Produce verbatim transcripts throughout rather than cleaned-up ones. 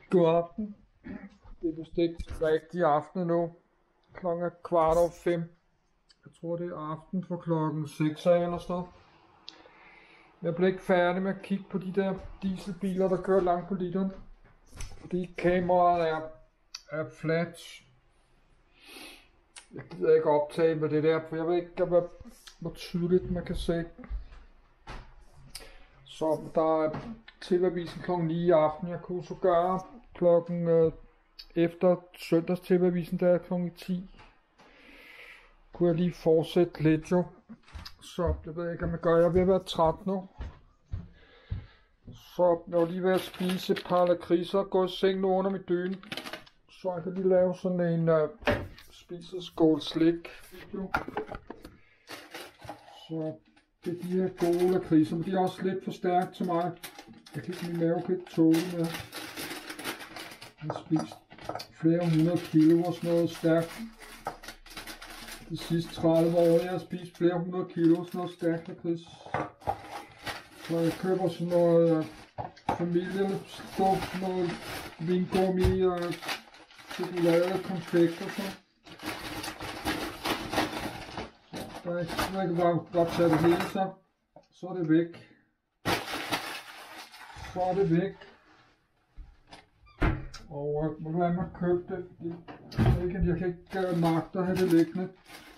God aften. Det er vist ikke rigtig aften nu. Klokken er kvart over fem. Jeg tror det er aften for klokken seks eller sådan noget. Jeg blev ikke færdig med at kigge på de der dieselbiler, der kører langt på literen. Fordi kameraet er, er flat. Jeg gider ikke optage med det der, for jeg ved ikke, hvor, hvor tydeligt man kan se. Så der er T V-avisen klokken ni i aften. Jeg kunne så gøre klokken øh, efter søndags T V-avisen, der er klokken ti. Kunne jeg lige fortsætte lidt jo. Så jeg ved ikke, om jeg gør. Jeg er ved at være træt nu. Så jeg var lige ved at spise et par lakridser og gå i seng nu under mit dyne. Så jeg kan lige lave sådan en uh, spiseskål slik video. Så det er de her gode lakridser, men de er også lidt for stærkt til mig. Jeg kan ikke, min mave kan ikke tåle med. Jeg har spist flere hundrede kilo og sådan noget stærkt. De sidste tredive år, jeg har spist flere hundrede kilo sådan noget stærkt lakrids. Så jeg køber sådan noget familiestof, sådan noget vingummi og chokolade, konfekt og sådan. Så jeg kan ikke bare, bare tage det hele, så, så er det væk. Så er det væk. Og øh, må du have mig købe det, fordi jeg kan ikke uh, magte at have det liggende.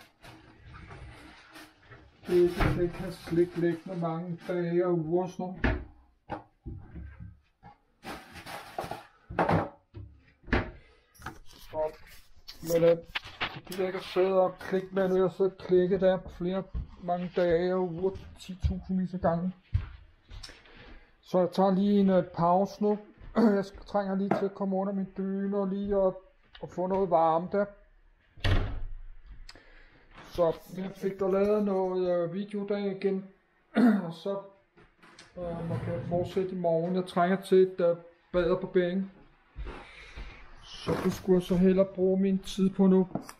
Det, jeg kan ikke have slik liggende mange dage og uger og sådan noget. Så, men øh, jeg gider ikke at sidde og klikke med, nu jeg sidder og klikke der på flere mange dage og uger, ti tusind af gange. Så jeg tager lige en uh, pause nu. Jeg trænger lige til at komme under min dyne og lige at, at få noget varme der. Så jeg fik der lavet noget øh, videodag igen. Og så øh, man kan fortsætte i morgen. Jeg trænger til et øh, baderbarbering. Så det skulle jeg så hellere bruge min tid på nu.